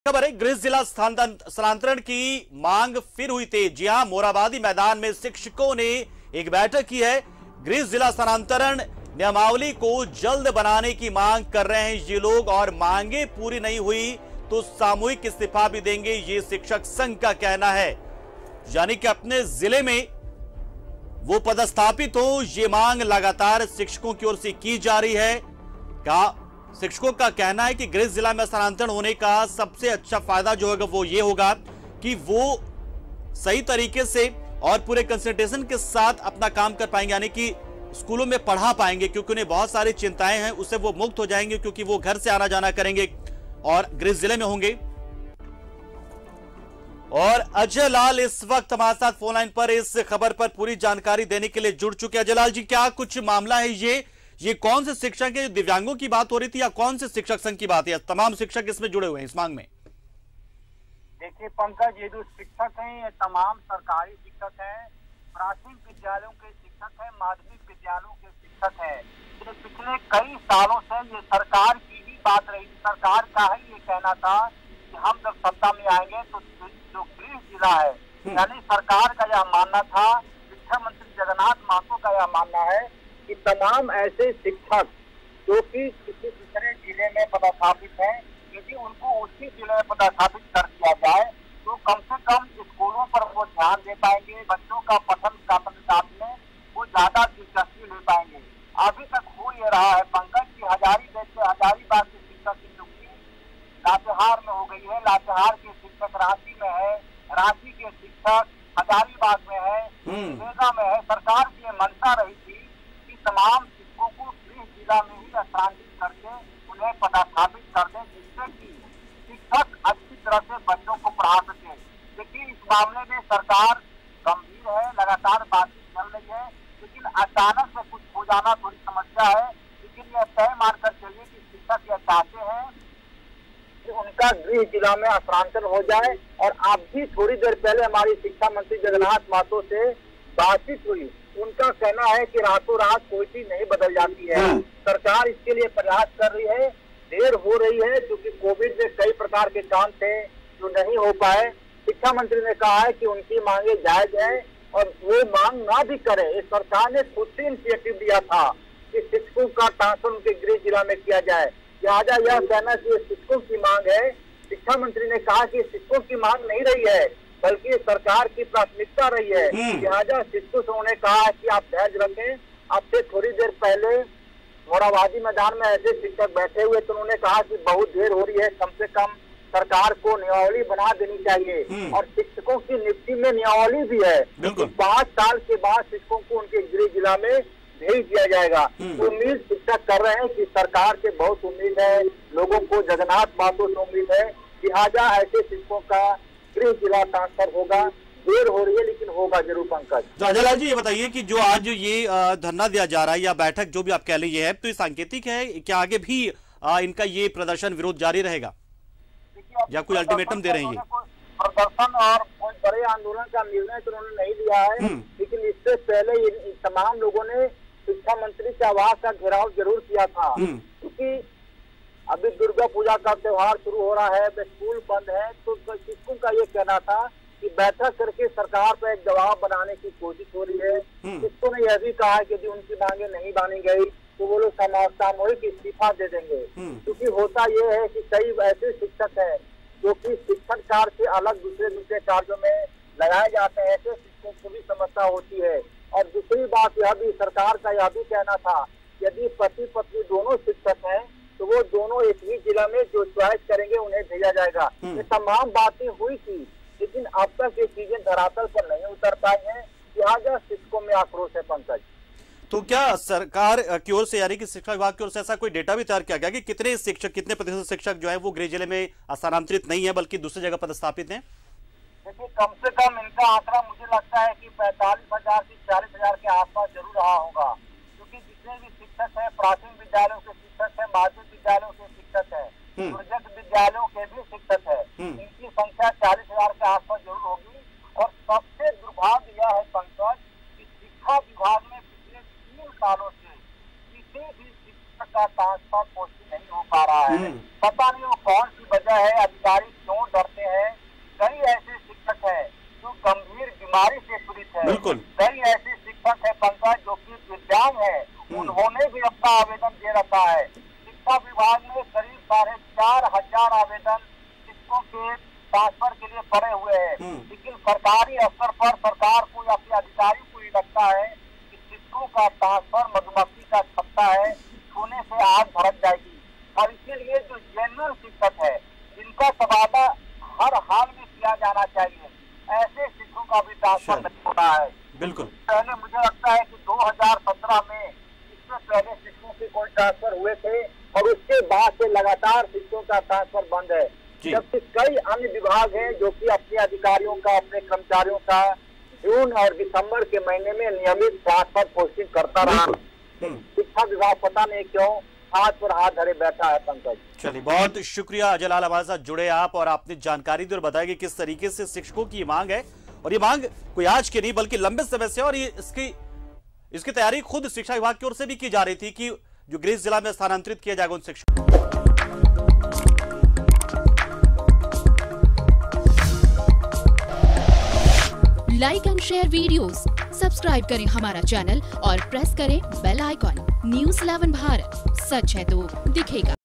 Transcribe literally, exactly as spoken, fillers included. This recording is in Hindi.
खबर है, गृह जिला स्थानांतरण की मांग फिर हुई तेज। जी हां, मोराबादी मैदान में शिक्षकों ने एक बैठक की है। गृह जिला स्थानांतरण नियमावली को जल्द बनाने की मांग कर रहे हैं ये लोग, और मांगे पूरी नहीं हुई तो सामूहिक इस्तीफा भी देंगे, ये शिक्षक संघ का कहना है। यानी कि अपने जिले में वो पदस्थापित हो, ये मांग लगातार शिक्षकों की ओर से की जा रही है। का शिक्षकों का कहना है कि गृह जिला में स्थानांतरण होने का सबसे अच्छा फायदा जो होगा वो ये होगा कि वो सही तरीके से और पूरे कंसंट्रेशन के साथ अपना काम कर पाएंगे, यानी कि स्कूलों में पढ़ा पाएंगे, क्योंकि उन्हें बहुत सारी चिंताएं हैं, उससे वो मुक्त हो जाएंगे, क्योंकि वो घर से आना जाना करेंगे और गृह जिले में होंगे। और अजय लाल इस वक्त हमारे साथ फोन लाइन पर इस खबर पर पूरी जानकारी देने के लिए जुड़ चुके हैं। अजय लाल जी, क्या कुछ मामला है ये ये कौन से शिक्षक है? दिव्यांगों की बात हो रही थी या कौन से शिक्षक संघ की बात है? तमाम शिक्षक इसमें जुड़े हुए हैं इस मांग में। देखिए पंकज, ये जो शिक्षक हैं ये तमाम सरकारी शिक्षक हैं, प्राथमिक विद्यालयों के शिक्षक हैं, माध्यमिक विद्यालयों के शिक्षक हैं। ये पिछले कई सालों से ये सरकार की ही बात रही। सरकार का ही ये कहना था कि हम जब सत्ता में आएंगे तो जो गृह जिला है, यानी सरकार का यह मानना था, शिक्षा मंत्री जगन्नाथ महतो का यह मानना है कि तमाम ऐसे शिक्षक जो कि किसी दूसरे जिले में पदस्थापित हैं, यदि उनको उसी जिले में पदस्थापित कर दिया जाए तो कम से कम स्कूलों पर वो ध्यान दे पाएंगे, बच्चों का पठन पाठन में वो ज्यादा दिलचस्पी ले पाएंगे। अभी तक हो ये रहा है पंकज की हजारीबाग के हजारीबाग के शिक्षक की नियुक्ति लातेहार में हो गई है, लातेहार के शिक्षक रांची में है, रांची के शिक्षक हजारीबाग में है, मेगा में है। सरकार की ये मंशा रही थी कि तमाम शिक्षकों को गृह जिला में ही स्थानांतरित करके उन्हें पदस्थापित कर दें, जिससे कि शिक्षक अच्छी तरह से बच्चों को पढ़ा सके। लेकिन इस मामले में सरकार गंभीर है, लगातार बातचीत चल रही है, लेकिन अचानक से कुछ हो जाना थोड़ी समस्या है। लेकिन यह तय मानकर चलिए कि शिक्षक यह चाहते हैं कि उनका गृह जिला में स्थानांतरण हो जाए। और आप भी थोड़ी देर पहले हमारी शिक्षा मंत्री जगन्नाथ महतो से बातचीत हुई, उनका कहना है कि रातों रात कोई चीज नहीं बदल जाती है। सरकार इसके लिए प्रयास कर रही है, देर हो रही है क्योंकि कोविड में कई प्रकार के काम थे जो नहीं हो पाए। शिक्षा मंत्री ने कहा है कि उनकी मांगे जायज है और वो मांग ना भी करे। इस सरकार ने खुद से इनिशिएटिव दिया था कि शिक्षकों का ट्रांसफर उनके गृह जिला में किया जाए। लिहाजा यह कहना कि शिक्षकों की मांग है, शिक्षा मंत्री ने कहा कि शिक्षकों की मांग नहीं रही है बल्कि सरकार की प्राथमिकता रही है। लिहाजा शिक्षकों से उन्होंने कहा कि आप धैर्य रखें। आपसे थोड़ी देर पहले मोराबादी मैदान में ऐसे शिक्षक बैठे हुए तो उन्होंने कहा कि बहुत देर हो रही है, कम से कम सरकार को नियमावली बना देनी चाहिए। और शिक्षकों की नियुक्ति में नियमावली भी है, तो पाँच साल के बाद शिक्षकों को उनके गृह जिला में भेज दिया जाएगा। उम्मीद शिक्षक कर रहे हैं कि सरकार से बहुत उम्मीद है, लोगों को जगन्नाथ महतो से उम्मीद है, लिहाजा ऐसे शिक्षकों का गृह जिला ट्रांसफर होगा। देर हो रही है लेकिन होगा जरूर पंकज। तो अजय लाल जी, ये बताइए कि जो आज ये धरना दिया जा रहा है या बैठक जो भी आप कह लीजिए है, तो ये सांकेतिक है क्या आगे भी इनका ये प्रदर्शन विरोध जारी रहेगा या कोई अल्टीमेटम दे रहे हैं? प्रदर्शन और कोई बड़े आंदोलन का निर्णय तो उन्होंने नहीं लिया है, लेकिन इससे पहले तमाम लोगों ने शिक्षा मंत्री के आवास का घेराव जरूर किया था, क्योंकि अभी दुर्गा पूजा का त्योहार शुरू हो रहा है, स्कूल बंद है, तो शिक्षकों का ये कहना था कि बैठक करके सरकार पर एक दबाव बनाने की कोशिश हो रही है। शिक्षकों ने यह भी कहा कि यदि उनकी मांगे नहीं मानी गई तो वो लोग सामूहिक इस्तीफा दे देंगे, क्योंकि होता यह है कि कई ऐसे शिक्षक हैं जो कि शिक्षण कार्य से अलग दूसरे दूसरे कार्यों में लगाए जाते हैं, ऐसे शिक्षकों को भी समस्या होती है। और दूसरी बात यह भी, सरकार का यह भी कहना था यदि पति पत्नी दोनों शिक्षक हैं तो वो दोनों एक ही जिला में जो च्वाइस करेंगे उन्हें भेजा जाएगा। ये तमाम बातें हुई थी, लेकिन अब तक ये चीजें धरातल पर नहीं उतर पाई हैं, लिहाजा शिक्षकों में आक्रोश है पंकज। तो क्या सरकार की ओर से, यानी कि शिक्षा विभाग की ओर से ऐसा कोई डेटा भी तैयार किया गया कि कितने शिक्षक, कितने प्रतिशत शिक्षक जो है वो गृह जिले में स्थानांतरित नहीं है बल्कि दूसरी जगह पदस्थापित हैं? देखिए, कम से कम इनका आंकड़ा मुझे लगता है कि पैंतालीस हजार से चालीस हजार के आसपास जरूर रहा होगा, क्योंकि जितने भी शिक्षक हैं, प्राथमिक विद्यालयों के शिक्षक हैं, माध्यमिक विद्यालयों के शिक्षक हैं, प्रोजेक्ट विद्यालयों के भी शिक्षक है, इनकी संख्या चालीस हजार के आसपास जरूर होगी। और सबसे दुर्भाग्य यह है पंकज कि शिक्षा विभाग में पिछले तीन सालों से किसी भी शिक्षक का ट्रांसफर पोस्टिंग नहीं हो पा रहा है। पता नहीं वो कौन सी वजह है, अधिकारी क्यों बीमारी से पीड़ित है। बिल्कुल। कई ऐसे शिक्षक है पंकज जो कि दिव्यांग है, उन्होंने भी अपना आवेदन दे रखा है। शिक्षा विभाग ने करीब साढ़े चार हजार आवेदन शिक्षकों के ट्रांसफर के लिए पड़े हुए हैं, लेकिन सरकारी स्तर पर सरकार को या फिर अधिकारी को ये लगता है कि शिक्षकों का ट्रांसफर मधुमक्खी का छत्ता है, छूने से आग भड़क जाएगी। और इसीलिए जो जनरल शिक्षक है जिनका तबादला हर हाल में किया जाना चाहिए, ऐसे शिक्षकों का भी ट्रांसफर नहीं होना है। बिल्कुल। पहले मुझे लगता है कि दो हजार सत्रह में इससे पहले शिक्षकों के कोई ट्रांसफर हुए थे और उसके बाद से लगातार शिक्षकों का ट्रांसफर बंद है, जबकि कई अन्य विभाग हैं जो कि अपने अधिकारियों का, अपने कर्मचारियों का जून और दिसंबर के महीने में नियमित ट्रांसफर पोस्टिंग करता रहा। शिक्षा विभाग पता नहीं क्यों हाथ पर हाथ धरे बैठा है पंकज। चलिए, बहुत शुक्रिया अजय लाल, हमारे साथ जुड़े आप और आपने जानकारी दी और बताया कि किस तरीके से शिक्षकों की मांग है, और ये मांग कोई आज की नहीं बल्कि लंबे समय से, और ये इसकी इसकी तैयारी खुद शिक्षा विभाग की ओर से भी की जा रही थी कि जो गृह जिला में स्थानांतरित किया जाएगा उन शिक्षकों। Like and share videos, subscribe करें हमारा चैनल और प्रेस करें bell icon. News eleven Bharat, सच है तो दिखेगा।